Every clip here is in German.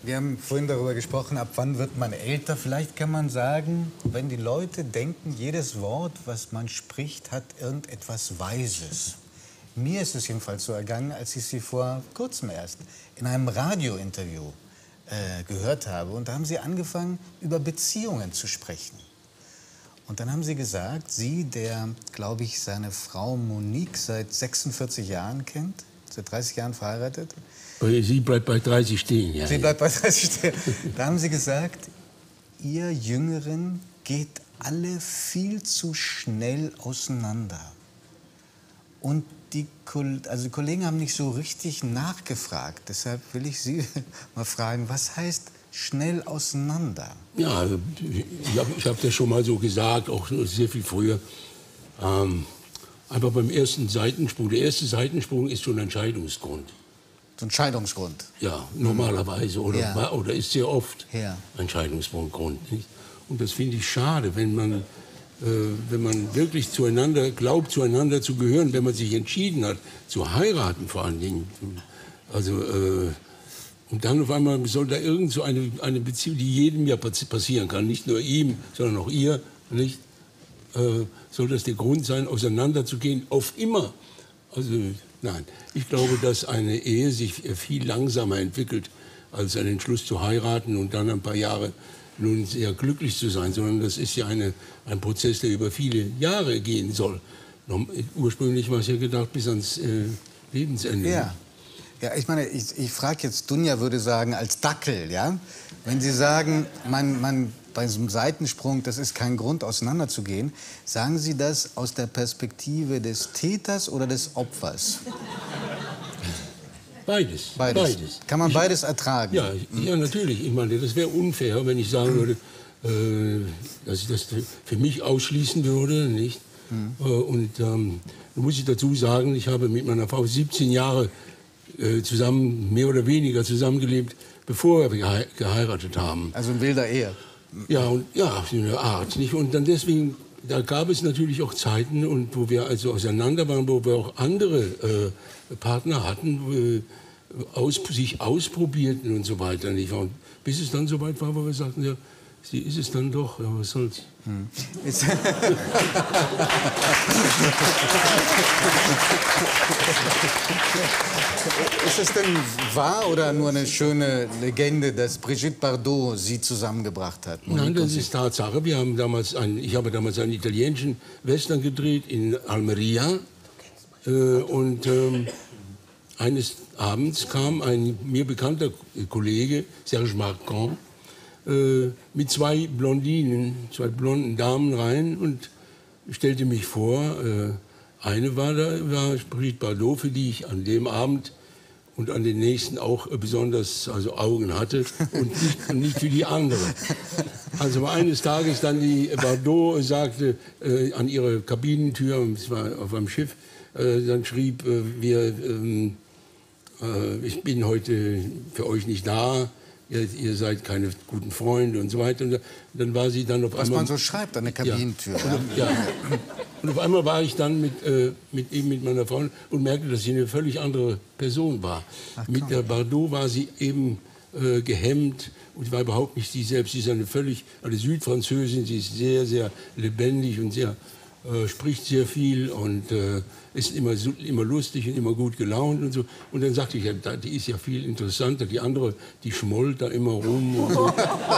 Wir haben vorhin darüber gesprochen, ab wann wird man älter. Vielleicht kann man sagen, wenn die Leute denken, jedes Wort, was man spricht, hat irgendetwas Weises. Mir ist es jedenfalls so ergangen, als ich Sie vor kurzem erst in einem Radiointerview gehört habe. Und da haben Sie angefangen, über Beziehungen zu sprechen. Und dann haben Sie gesagt, Sie, der, glaube ich, seine Frau Monique seit 46 Jahren kennt, seit 30 Jahren verheiratet. Sie bleibt bei 30 stehen, ja. Sie bleibt bei 30 stehen. Da haben Sie gesagt, ihr Jüngeren geht alle viel zu schnell auseinander. Und die Kollegen haben nicht so richtig nachgefragt. Deshalb will ich Sie mal fragen, was heißt schnell auseinander? Ja, ich hab das schon mal so gesagt, auch sehr viel früher. Einfach beim ersten Seitensprung. Der erste Seitensprung ist schon ein Scheidungsgrund. So ein Scheidungsgrund? Ja, normalerweise oder ist sehr oft ein Scheidungsgrund. Nicht? Und das finde ich schade, wenn man wirklich zueinander glaubt, zueinander zu gehören, wenn man sich entschieden hat, zu heiraten vor allen Dingen. Also, und dann auf einmal soll da irgend so eine Beziehung, die jedem ja passieren kann, nicht nur ihm, sondern auch ihr, nicht? Soll das der Grund sein, auseinanderzugehen, auf immer? Also, nein. Ich glaube, dass eine Ehe sich viel langsamer entwickelt, als ein Entschluss zu heiraten und dann ein paar Jahre nun sehr glücklich zu sein, sondern das ist ja ein Prozess, der über viele Jahre gehen soll. Ursprünglich war es ja gedacht bis ans Lebensende. Ja. Ja, ich meine, ich frage jetzt, Dunja würde sagen, als Dackel, ja? Wenn Sie sagen, man bei diesem Seitensprung, das ist kein Grund, auseinanderzugehen, sagen Sie das aus der Perspektive des Täters oder des Opfers? Beides. Kann man beides ertragen? Ja, ja, natürlich. Ich meine, das wäre unfair, wenn ich sagen würde, dass ich das für mich ausschließen würde, nicht? Und da muss ich dazu sagen, ich habe mit meiner Frau 17 Jahre zusammen, mehr oder weniger zusammengelebt, bevor wir geheiratet haben. Also in wilder Ehe? Ja, in der Art. Nicht? Und dann deswegen, da gab es natürlich auch Zeiten, und wo wir also auseinander waren, wo wir auch andere Partner hatten, sich ausprobierten und so weiter. Nicht? Und bis es dann so weit war, wo wir sagten, ja, sie ist es dann doch, ja, was soll's. Ist es denn wahr oder nur eine schöne Legende, dass Brigitte Bardot Sie zusammengebracht hat? Nein, das ist Tatsache. Ich habe damals einen italienischen Western gedreht in Almeria. Und eines Abends kam ein mir bekannter Kollege, Serge Marcon, mit zwei blonden Damen rein und stellte mich vor. Eine war Brigitte Bardot, für die ich an dem Abend und an den nächsten auch besonders Augen hatte und nicht für die andere. Also eines Tages dann die Bardot sagte an ihre Kabinentür, es war auf einem Schiff, dann schrieb, ich bin heute für euch nicht da, ihr seid keine guten Freunde und so weiter. Und dann war sie dann auf einmal... Was man so schreibt an der Kabinentür. Ja. Und auf einmal war ich dann mit meiner Frau und merkte, dass sie eine völlig andere Person war. Mit der Bardot war sie eben gehemmt und sie war überhaupt nicht sie selbst. Sie ist eine Südfranzösin, sie ist sehr, sehr lebendig und spricht sehr viel und ist immer lustig und immer gut gelaunt und so. Und dann sagte ich, ja, die ist ja viel interessanter. Die andere, die schmollt da immer rum und so.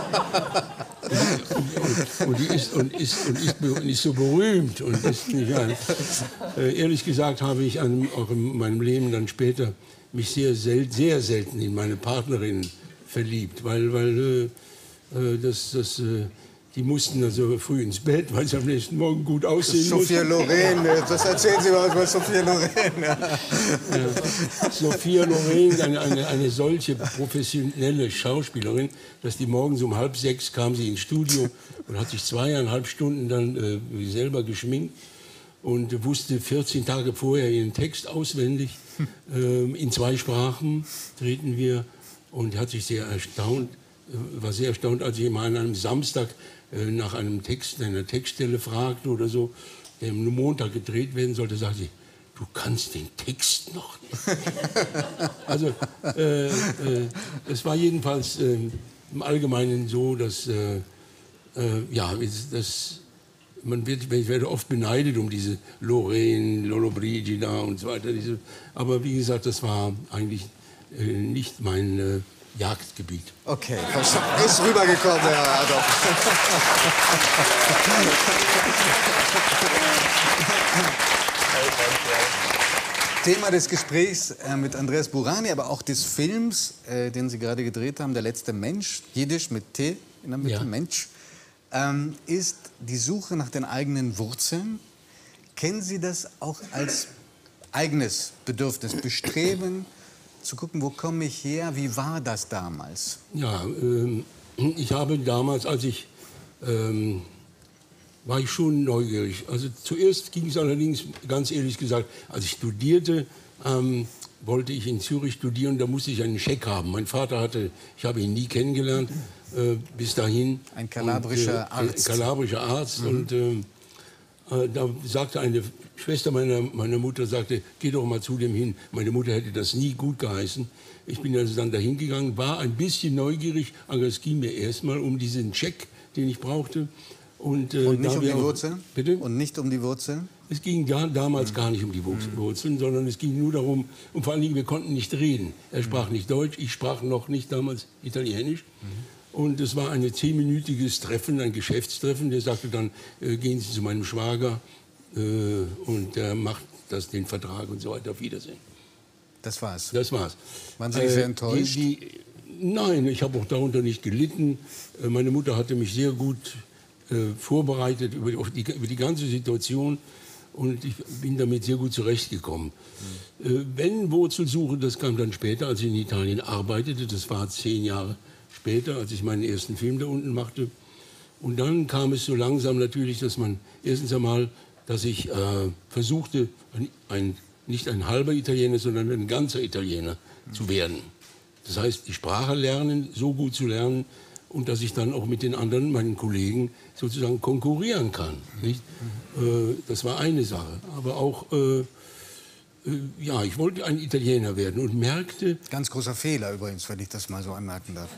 und ist so berühmt. Und ehrlich gesagt habe ich auch in meinem Leben dann später mich sehr selten in meine Partnerin verliebt, weil die mussten also früh ins Bett, weil sie am nächsten Morgen gut aussehen mussten. Sophia Loren, das erzählen Sie mal über Sophia Loren. Ja. Sophia Loren, eine solche professionelle Schauspielerin, dass die morgens um 5:30 kam sie ins Studio und hat sich 2,5 Stunden dann selber geschminkt und wusste 14 Tage vorher ihren Text auswendig. In 2 Sprachen drehten wir und hat sich war sehr erstaunt, als ich mal an einem Samstag nach einer Textstelle fragte oder so, der am Montag gedreht werden sollte, sagte sie, du kannst den Text noch nicht. Also es war jedenfalls im Allgemeinen so, dass ich werde oft beneidet um diese Lorraine, Lollobrigida und so weiter. Aber wie gesagt, das war eigentlich nicht mein Jagdgebiet. Okay, ist rübergekommen, Herr Adolf. Thema des Gesprächs mit Andreas Bourani, aber auch des Films, den Sie gerade gedreht haben, Der letzte Mensch, Jiddisch mit T in der Mitte, ja. Mensch, ist die Suche nach den eigenen Wurzeln. Kennen Sie das auch als eigenes Bedürfnis, Bestreben, zu gucken, wo komme ich her, wie war das damals? Ja, ich habe damals, war ich schon neugierig. Also zuerst ging es allerdings, ganz ehrlich gesagt, als ich studierte, wollte ich in Zürich studieren, da musste ich einen Scheck haben. Mein Vater ich habe ihn nie kennengelernt, bis dahin. Ein kalabrischer Arzt. Ein kalabrischer Arzt. Und da sagte eine Schwester meiner Mutter, geh doch mal zu dem hin. Meine Mutter hätte das nie gut geheißen. Ich bin also dann dahin gegangen, war ein bisschen neugierig, aber es ging mir erstmal um diesen Scheck, den ich brauchte. Und nicht um die Wurzeln? Bitte? Und nicht um die Wurzeln? Es ging damals gar nicht um die Wurzeln, sondern es ging nur darum, und vor allen Dingen, wir konnten nicht reden. Er sprach nicht Deutsch, ich sprach noch nicht damals Italienisch. Und es war ein 10-minütiges Treffen, ein Geschäftstreffen. Der sagte dann, gehen Sie zu meinem Schwager und der macht den Vertrag und so weiter. Auf Wiedersehen. Das war's? Das war's. Waren Sie sehr enttäuscht? Nein, ich habe auch darunter nicht gelitten. Meine Mutter hatte mich sehr gut vorbereitet über die ganze Situation und ich bin damit sehr gut zurechtgekommen. Wenn Wurzelsuche, das kam dann später, als ich in Italien arbeitete, das war 10 Jahre später, als ich meinen ersten Film da unten machte. Und dann kam es so langsam natürlich, dass ich versuchte, nicht ein halber Italiener, sondern ein ganzer Italiener zu werden. Das heißt, die Sprache lernen, so gut zu lernen, und dass ich dann auch mit den anderen, meinen Kollegen, sozusagen konkurrieren kann. Nicht? Das war eine Sache. Aber auch, ich wollte ein Italiener werden und merkte... Ganz großer Fehler übrigens, wenn ich das mal so anmerken darf.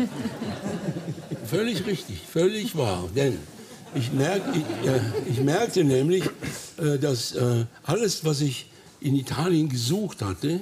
Völlig richtig, völlig wahr. Denn ich merkte nämlich, dass alles, was ich in Italien gesucht hatte,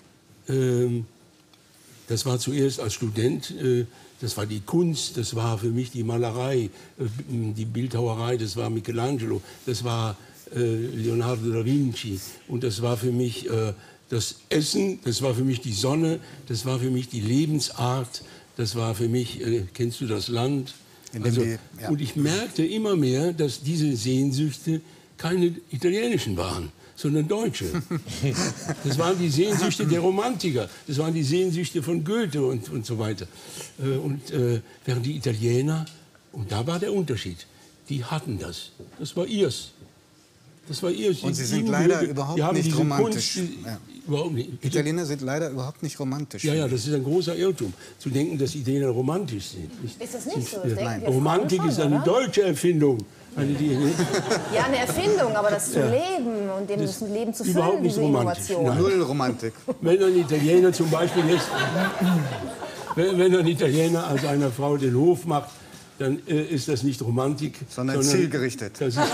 das war zuerst als Student... Das war die Kunst, das war für mich die Malerei, die Bildhauerei, das war Michelangelo, das war Leonardo da Vinci. Und das war für mich das Essen, das war für mich die Sonne, das war für mich die Lebensart, das war für mich, kennst du das Land? Und ich merkte immer mehr, dass diese Sehnsüchte keine italienischen waren, sondern deutsche. Das waren die Sehnsüchte der Romantiker, das waren die Sehnsüchte von Goethe und so weiter. Während die Italiener, und da war der Unterschied, die hatten das. Das war ihrs. Das war ihrs. Und sie sind leider überhaupt nicht romantisch. Überhaupt nicht. Italiener sind leider überhaupt nicht romantisch. Ja, das ist ein großer Irrtum, zu denken, dass Italiener romantisch sind. Ist das nicht so? Nein. Romantik ist eine deutsche Erfindung. Ja, eine Erfindung, aber das zu leben und dem das Leben zu füllen, diese Innovation. Null Romantik. Wenn ein Italiener zum Beispiel jetzt, wenn ein Italiener als einer Frau den Hof macht, dann ist das nicht Romantik, sondern zielgerichtet. Das ist Also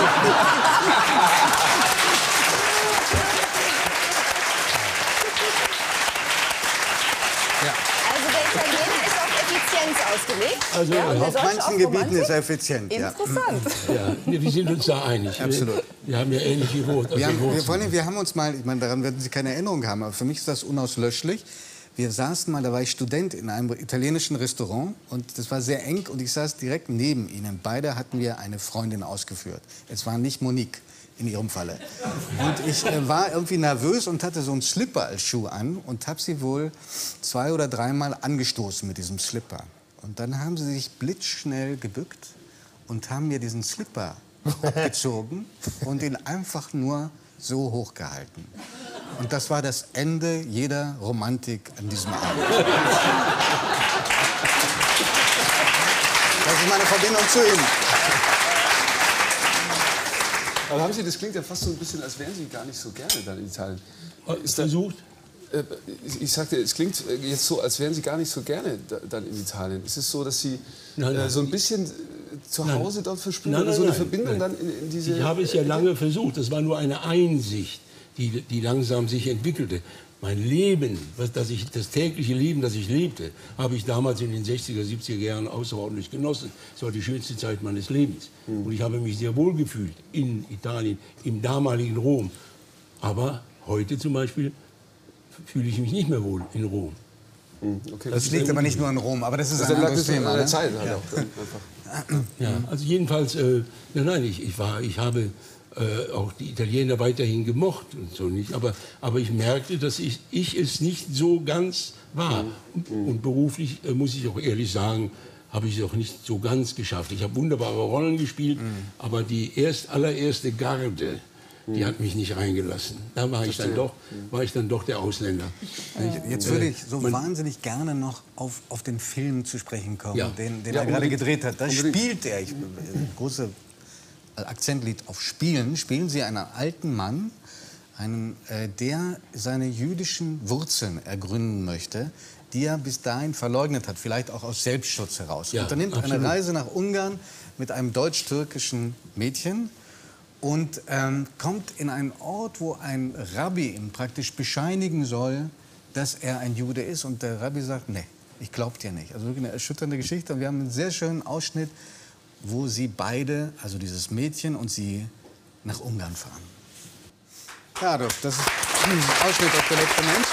der Italiener ist auf Effizienz ausgelegt. Also, auf manchen Gebieten ist er effizient. Interessant. Ja, wir sind uns da einig. Absolut. Wir haben ja ähnliche Worte. Wir haben uns mal, ich meine, daran werden Sie keine Erinnerung haben, aber für mich ist das unauslöschlich. Wir saßen mal, da war ich Student in einem italienischen Restaurant und das war sehr eng und ich saß direkt neben ihnen. Beide hatten wir eine Freundin ausgeführt. Es war nicht Monique in ihrem Falle. Und ich war irgendwie nervös und hatte so einen Slipper als Schuh an und habe sie wohl 2- oder 3-mal angestoßen mit diesem Slipper. Und dann haben sie sich blitzschnell gebückt und haben mir diesen Slipper abgezogen und ihn einfach nur so hochgehalten. Und das war das Ende jeder Romantik an diesem Abend. Das ist meine Verbindung zu Ihnen. Aber haben Sie, das klingt ja fast so ein bisschen, als wären Sie gar nicht so gerne dann in Italien. Ist versucht? Ich sagte, es klingt jetzt so, als wären Sie gar nicht so gerne dann in Italien. Ist es so, dass Sie so ein bisschen zu Hause dort verspüren? Oder so eine Verbindung dann in diese... Ich habe es ja lange versucht. Das war nur eine Einsicht, die langsam sich entwickelte. Mein Leben, das tägliche Leben, das ich lebte, habe ich damals in den 60er, 70er Jahren außerordentlich genossen. Es war die schönste Zeit meines Lebens. Und ich habe mich sehr wohl gefühlt in Italien, im damaligen Rom. Aber heute zum Beispiel fühle ich mich nicht mehr wohl in Rom. Okay, das liegt aber nicht nur in Rom, aber das ist ein anderes Thema. Der Zeit halt ja, also jedenfalls, ich habe auch die Italiener weiterhin gemocht und so nicht, aber ich merkte, dass ich es nicht so ganz war. Und beruflich, muss ich auch ehrlich sagen, habe ich es auch nicht so ganz geschafft. Ich habe wunderbare Rollen gespielt, aber die allererste Garde, die hat mich nicht reingelassen. Da war ich dann doch der Ausländer. Jetzt würde ich so wahnsinnig gerne noch auf den Film zu sprechen kommen, den er gerade gedreht hat. Da spielt er, große Akzent liegt auf Spielen. Spielen Sie einen alten Mann, der seine jüdischen Wurzeln ergründen möchte, die er bis dahin verleugnet hat, vielleicht auch aus Selbstschutz heraus. Ja, unternimmt eine Reise nach Ungarn mit einem deutsch-türkischen Mädchen und kommt in einen Ort, wo ein Rabbi ihm praktisch bescheinigen soll, dass er ein Jude ist. Und der Rabbi sagt, nee, ich glaub dir nicht. Also wirklich eine erschütternde Geschichte. Und wir haben einen sehr schönen Ausschnitt, wo sie beide, also dieses Mädchen und sie, nach Ungarn fahren. Ja, das ist ein Ausschnitt auf der letzte Mensch.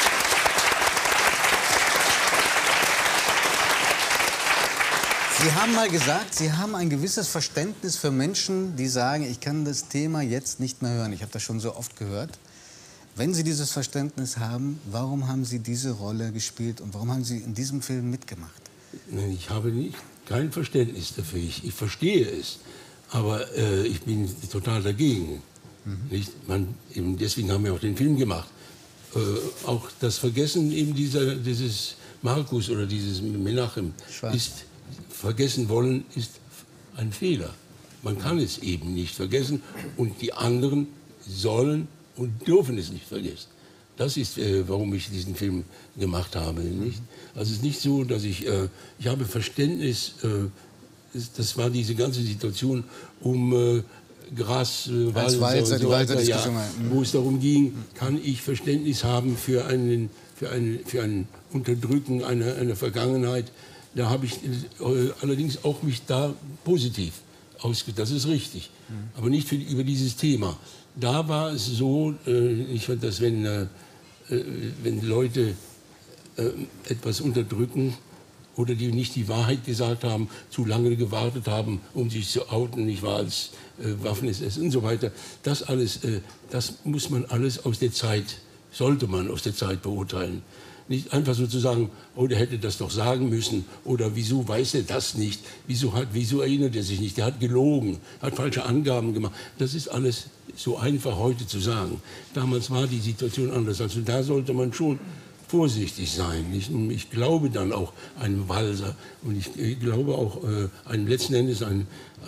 Sie haben mal gesagt, Sie haben ein gewisses Verständnis für Menschen, die sagen, ich kann das Thema jetzt nicht mehr hören. Ich habe das schon so oft gehört. Wenn Sie dieses Verständnis haben, warum haben Sie diese Rolle gespielt und warum haben Sie in diesem Film mitgemacht? Ich habe kein Verständnis dafür. Ich verstehe es, aber ich bin total dagegen. Nicht? Deswegen haben wir auch den Film gemacht. Auch das Vergessen eben dieses Markus oder dieses Menachem vergessen wollen, ist ein Fehler. Man kann es eben nicht vergessen und die anderen sollen und dürfen es nicht vergessen. Das ist, warum ich diesen Film gemacht habe. Nicht? Also es ist nicht so, dass ich habe Verständnis, das war diese ganze Situation um wo es darum ging, kann ich Verständnis haben für ein Unterdrücken einer Vergangenheit. Da habe ich allerdings auch mich da positiv ausgedrückt, das ist richtig, aber nicht über dieses Thema. Da war es so, ich fand das, wenn Leute etwas unterdrücken oder die nicht die Wahrheit gesagt haben, zu lange gewartet haben, um sich zu outen, nicht wahr, als Waffen-SS und so weiter. Das alles, das muss man alles aus der Zeit, sollte man aus der Zeit beurteilen. Nicht einfach so zu sagen, oh, der hätte das doch sagen müssen oder wieso weiß er das nicht, wieso erinnert er sich nicht, der hat gelogen, hat falsche Angaben gemacht. Das ist alles so einfach heute zu sagen. Damals war die Situation anders. Also da sollte man schon vorsichtig sein. Ich glaube dann auch einem Walser und ich glaube auch einem letzten Endes an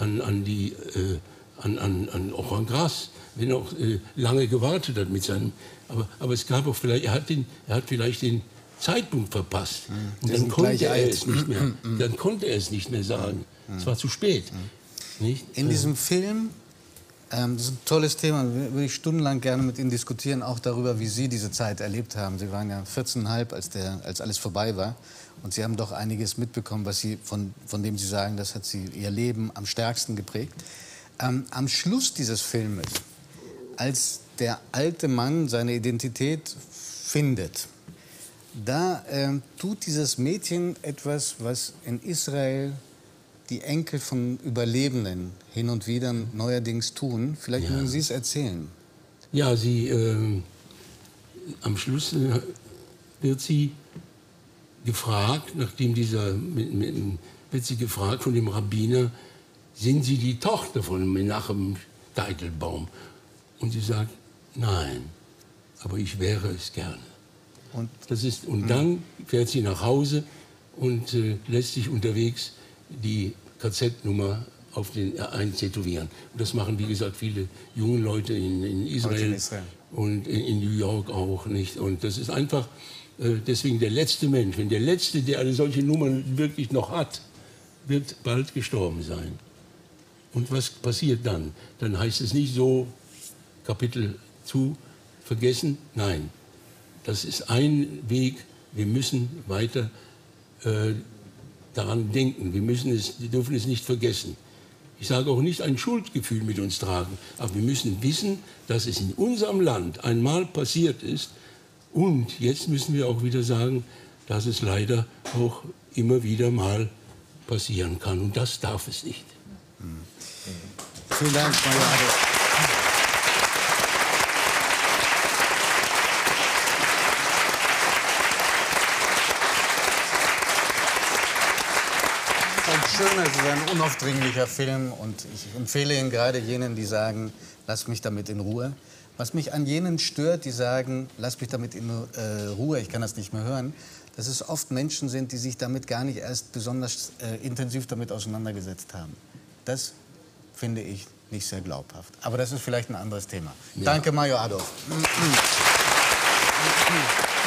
Orhan Gras, wenn er auch lange gewartet hat mit seinem. Aber es gab auch vielleicht, er hat vielleicht den Zeitpunkt verpasst. Und dann konnte er es nicht mehr. Dann konnte er es nicht mehr sagen. Es war zu spät. Nicht? In diesem Film, das ist ein tolles Thema, würde ich stundenlang gerne mit Ihnen diskutieren, auch darüber, wie Sie diese Zeit erlebt haben. Sie waren ja 14,5, als alles vorbei war. Und Sie haben doch einiges mitbekommen, was Sie, von dem Sie sagen, das hat Sie Ihr Leben am stärksten geprägt. Am Schluss dieses Filmes, als der alte Mann seine Identität findet, da tut dieses Mädchen etwas, was in Israel die Enkel von Überlebenden hin und wieder neuerdings tun. Vielleicht mögen Sie es erzählen. Ja, am Schluss wird sie gefragt, wird sie gefragt von dem Rabbiner, sind Sie die Tochter von Menachem Teitelbaum? Und sie sagt, nein, aber ich wäre es gerne. Und dann fährt sie nach Hause und lässt sich unterwegs die KZ-Nummer eintätowieren. Und das machen, wie gesagt, viele junge Leute in Israel und in New York auch, nicht. Und das ist einfach deswegen der letzte Mensch, wenn der Letzte, der eine solche Nummer wirklich noch hat, wird bald gestorben sein. Und was passiert dann? Dann heißt es nicht so, Kapitel zu, vergessen. Nein, das ist ein Weg. Wir müssen weiter daran denken. Wir dürfen es nicht vergessen. Ich sage auch nicht ein Schuldgefühl mit uns tragen, aber wir müssen wissen, dass es in unserem Land einmal passiert ist. Und jetzt müssen wir auch wieder sagen, dass es leider auch immer wieder mal passieren kann. Und das darf es nicht. Vielen Dank, Mario Adolf. Schöner, es ist ein unaufdringlicher Film und ich empfehle ihn gerade jenen, die sagen, lass mich damit in Ruhe. Was mich an jenen stört, die sagen, lass mich damit in Ruhe, ich kann das nicht mehr hören, dass es oft Menschen sind, die sich damit gar nicht erst besonders intensiv damit auseinandergesetzt haben. Das finde ich nicht sehr glaubhaft. Aber das ist vielleicht ein anderes Thema. Ja. Danke, Mario Adolf.